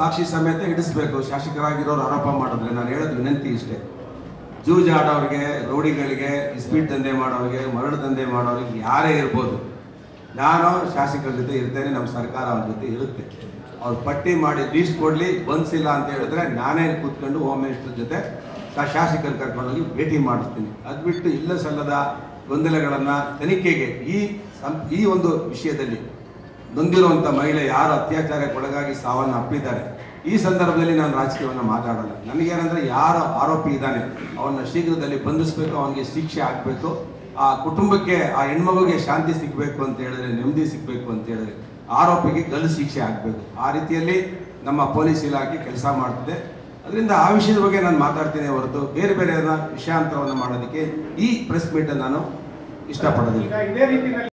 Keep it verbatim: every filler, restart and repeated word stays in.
ಸಾಕ್ಷಿ ಸಮೇತ ಇಡಿಸ್ಬೇಕು ಶಾಸಕರಾಗಿರೋರು ಆರೋಪ ಮಾಡಿದ್ರೆ. ನಾನು ಹೇಳೋದು ವಿನಂತಿ ಇಷ್ಟೇ, ಜೂಜಾಡೋರಿಗೆ, ರೌಡಿಗಳಿಗೆ, ಇಸ್ಪೀಟ್ ದಂಧೆ ಮಾಡೋರಿಗೆ, ಮರಳು ದಂಧೆ ಮಾಡೋರಿಗೆ ಯಾರೇ ಇರ್ಬೋದು, ನಾನು ಶಾಸಕರ ಜೊತೆ ಇರ್ತೇನೆ, ನಮ್ಮ ಸರ್ಕಾರ ಅವ್ರ ಜೊತೆ ಇರುತ್ತೆ. ಅವ್ರು ಪಟ್ಟಿ ಮಾಡಿ ಲೀಸ್ಟ್ ಕೊಡಲಿ, ಬಂದಿಲ್ಲ ಅಂತ ಹೇಳಿದ್ರೆ ನಾನೇ ಕೂತ್ಕೊಂಡು ಹೋಮ್ ಮಿನಿಸ್ಟರ್ ಜೊತೆ ಶಾಸಕರು ಕರ್ಕೊಂಡೋಗಿ ಭೇಟಿ ಮಾಡಿಸ್ತೀನಿ. ಅದು ಬಿಟ್ಟು ಇಲ್ಲ ಸಲ್ಲದ ಗೊಂದಲಗಳನ್ನು ತನಿಖೆಗೆ ಈ ಸಂ ಈ ಒಂದು ವಿಷಯದಲ್ಲಿ ನೊಂದಿರುವಂಥ ಮಹಿಳೆ ಯಾರು ಅತ್ಯಾಚಾರಕ್ಕೆ ಒಳಗಾಗಿ ಸಾವನ್ನು ಅಪ್ಪಿದ್ದಾರೆ, ಈ ಸಂದರ್ಭದಲ್ಲಿ ನಾನು ರಾಜಕೀಯವನ್ನು ಮಾತಾಡಲ್ಲ. ನನಗೇನೆಂದರೆ ಯಾರು ಆರೋಪಿ ಇದ್ದಾನೆ ಅವನ್ನ ಶೀಘ್ರದಲ್ಲಿ ಬಂಧಿಸಬೇಕು, ಅವನಿಗೆ ಶಿಕ್ಷೆ ಆಗಬೇಕು, ಆ ಕುಟುಂಬಕ್ಕೆ, ಆ ಹೆಣ್ಮಗುಗೆ ಶಾಂತಿ ಸಿಗಬೇಕು ಅಂತ ಹೇಳಿದ್ರೆ, ನೆಮ್ಮದಿ ಸಿಗಬೇಕು ಅಂತ ಹೇಳಿದ್ರೆ ಆರೋಪಿಗೆ ಗಲ್ಲು ಶಿಕ್ಷೆ ಆಗಬೇಕು. ಆ ರೀತಿಯಲ್ಲಿ ನಮ್ಮ ಪೊಲೀಸ್ ಇಲಾಖೆ ಕೆಲಸ ಮಾಡ್ತಿದೆ. ಅದರಿಂದ ಆ ವಿಷಯದ ಬಗ್ಗೆ ನಾನು ಮಾತಾಡ್ತೀನಿ ಹೊರತು ಬೇರೆ ಬೇರೆ ವಿಷಯಾಂತರವನ್ನು ಮಾಡೋದಕ್ಕೆ ಈ ಪ್ರೆಸ್ ಮೀಟನ್ನು ನಾನು ಇಷ್ಟಪಡೋದಿಲ್ಲ.